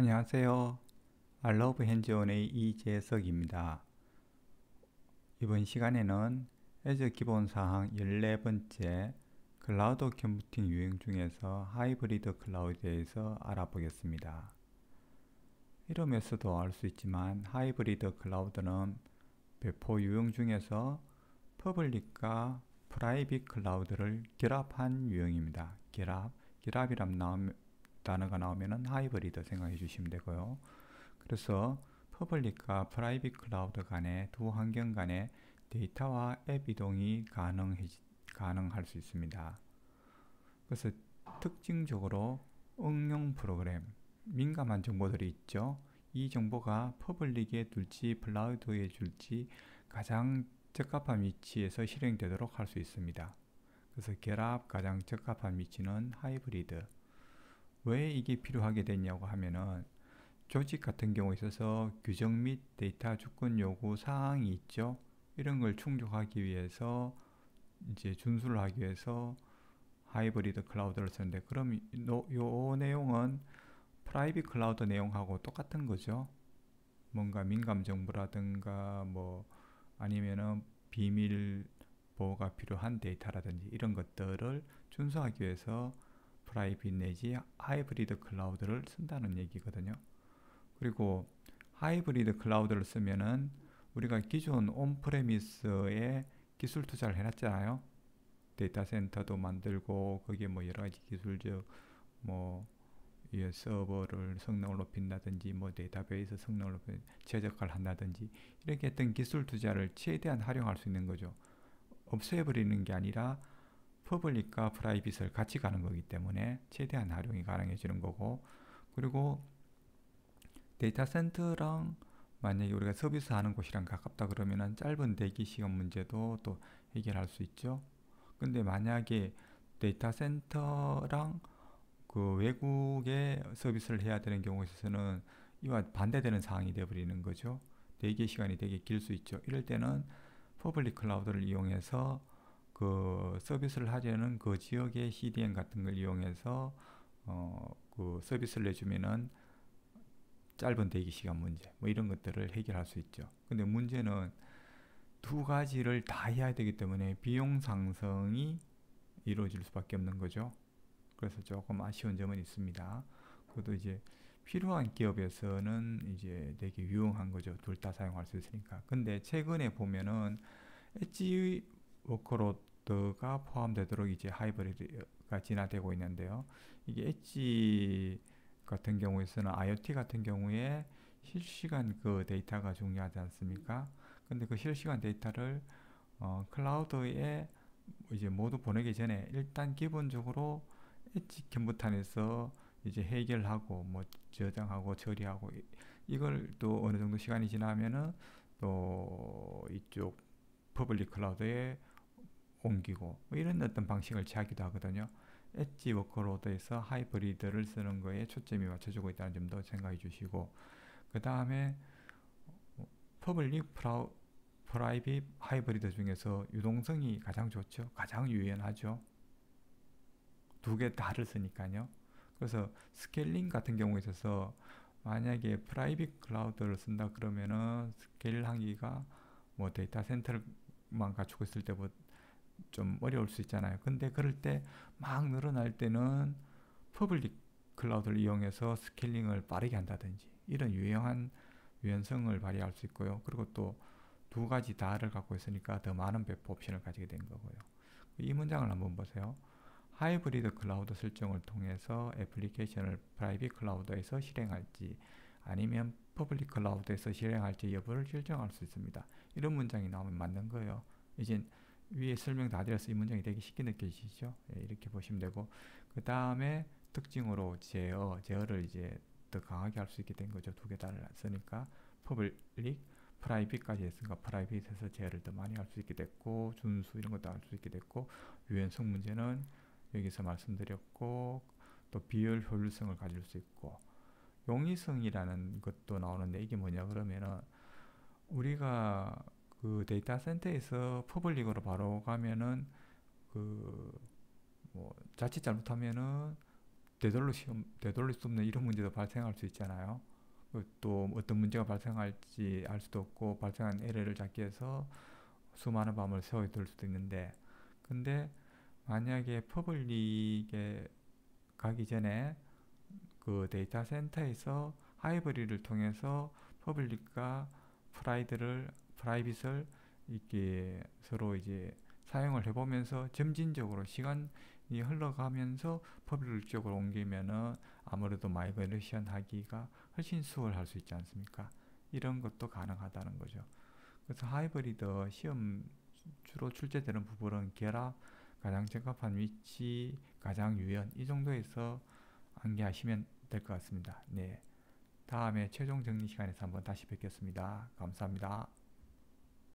안녕하세요. 알러브 핸즈온의 이재석입니다. 이번 시간에는 애저 기본사항 14번째 클라우드 컴퓨팅 유형 중에서 하이브리드 클라우드에 대해서 알아보겠습니다. 이름에서도 알 수 있지만 하이브리드 클라우드는 배포 유형 중에서 퍼블릭과 프라이빗 클라우드를 결합한 유형입니다. 결합이란 단어가 나오면 하이브리드 생각해 주시면 되고요. 그래서 퍼블릭과 프라이빗 클라우드 간의 두 환경 간의 데이터와 앱 이동이 가능할 수 있습니다. 그래서 특징적으로 응용 프로그램, 민감한 정보들이 있죠. 이 정보가 퍼블릭에 둘지 클라우드에 줄지 가장 적합한 위치에서 실행되도록 할 수 있습니다. 그래서 결합 가장 적합한 위치는 하이브리드. 왜 이게 필요하게 됐냐고 하면은 조직 같은 경우에 있어서 규정 및 데이터 주권 요구 사항이 있죠. 이런 걸 충족하기 위해서 이제 준수를 하기 위해서 하이브리드 클라우드를 쓰는데, 그럼 요 내용은 프라이빗 클라우드 내용하고 똑같은 거죠. 뭔가 민감 정보라든가 뭐 아니면은 비밀 보호가 필요한 데이터라든지 이런 것들을 준수하기 위해서 프라이빗 내지 하이브리드 클라우드를 쓴다는 얘기거든요. 그리고 하이브리드 클라우드를 쓰면은 우리가 기존 온프레미스에 기술 투자를 해놨잖아요. 데이터 센터도 만들고 거기에 뭐 여러 가지 기술적 뭐 서버를 성능을 높인다든지 뭐 데이터베이스 성능을 높인 최적화를 한다든지 이렇게 했던 기술 투자를 최대한 활용할 수 있는 거죠. 없애버리는 게 아니라 퍼블릭과 프라이빗을 같이 가는 거기 때문에 최대한 활용이 가능해지는 거고, 그리고 데이터 센터랑 만약에 우리가 서비스 하는 곳이랑 가깝다 그러면은 짧은 대기 시간 문제도 또 해결할 수 있죠. 근데 만약에 데이터 센터랑 그 외국에 서비스를 해야 되는 경우에 있어서는 이와 반대되는 상황이 되어버리는 거죠. 대기 시간이 되게 길 수 있죠. 이럴 때는 퍼블릭 클라우드를 이용해서 그 서비스를 하려는 그 지역의 CDN 같은 걸 이용해서 그 서비스를 내주면은 짧은 대기 시간 문제 뭐 이런 것들을 해결할 수 있죠. 근데 문제는 두 가지를 다 해야 되기 때문에 비용 상승이 이루어질 수밖에 없는 거죠. 그래서 조금 아쉬운 점은 있습니다. 그것도 이제 필요한 기업에서는 이제 되게 유용한 거죠. 둘 다 사용할 수 있으니까. 근데 최근에 보면은 엣지 워크로드가 포함되도록 이제 하이브리드가 진화되고 있는데요. 이게 엣지 같은 경우에서는 IoT 같은 경우에 실시간 그 데이터가 중요하지 않습니까? 근데 그 실시간 데이터를 클라우드에 이제 모두 보내기 전에 일단 기본적으로 엣지 컴퓨터에서 이제 해결하고 뭐 저장하고 처리하고 이걸 또 어느 정도 시간이 지나면은 또 이쪽 퍼블릭 클라우드에 옮기고 뭐 이런 어떤 방식을 취하기도 하거든요. 엣지 워크로드에서 하이브리드를 쓰는 거에 초점이 맞춰지고 있다는 점도 생각해 주시고, 그 다음에 퍼블릭 프라이빗 하이브리드 중에서 유동성이 가장 좋죠. 가장 유연하죠. 두 개 다를 쓰니까요. 그래서 스케일링 같은 경우에 있어서 만약에 프라이빗 클라우드를 쓴다 그러면은 스케일 하기가 뭐 데이터 센터만 갖추고 있을 때보다 좀 어려울 수 있잖아요. 근데 그럴 때 막 늘어날 때는 퍼블릭 클라우드를 이용해서 스케일링을 빠르게 한다든지 이런 유용한 유연성을 발휘할 수 있고요. 그리고 또 두 가지 다를 갖고 있으니까 더 많은 배포 옵션을 가지게 된 거고요. 이 문장을 한번 보세요. 하이브리드 클라우드 설정을 통해서 애플리케이션을 프라이빗 클라우드에서 실행할지 아니면 퍼블릭 클라우드에서 실행할지 여부를 결정할 수 있습니다. 이런 문장이 나오면 맞는 거예요. 이제 위에 설명 다 드려서 이 문장이 되게 쉽게 느껴지시죠? 예, 이렇게 보시면 되고, 그 다음에 특징으로 제어를 이제 더 강하게 할 수 있게 된 거죠. 두 개 다를 쓰니까 퍼블릭, 프라이빗까지 했으니까 프라이빗에서 제어를 더 많이 할 수 있게 됐고, 준수 이런 것도 할 수 있게 됐고, 유연성 문제는 여기서 말씀드렸고, 또 비율 효율성을 가질 수 있고, 용이성이라는 것도 나오는데 이게 뭐냐 그러면은 우리가 그 데이터 센터에서 퍼블릭으로 바로 가면은 그 뭐 자칫 잘못하면은 되돌릴 수 없는 이런 문제도 발생할 수 있잖아요. 또 어떤 문제가 발생할지 알 수도 없고 발생한 에러를 잡기 위해서 수많은 밤을 새워들 수도 있는데, 근데 만약에 퍼블릭에 가기 전에 그 데이터 센터에서 하이브리드를 통해서 퍼블릭과 프라이빗을 이렇게 서로 이제 사용을 해보면서 점진적으로 시간이 흘러가면서 퍼블릭 쪽으로 옮기면은 아무래도 마이그레이션 하기가 훨씬 수월할 수 있지 않습니까? 이런 것도 가능하다는 거죠. 그래서 하이브리드 시험 주로 출제되는 부분은 결합, 가장 적합한 위치, 가장 유연, 이 정도에서 암기하시면 될 것 같습니다. 네. 다음에 최종 정리 시간에서 한번 다시 뵙겠습니다. 감사합니다.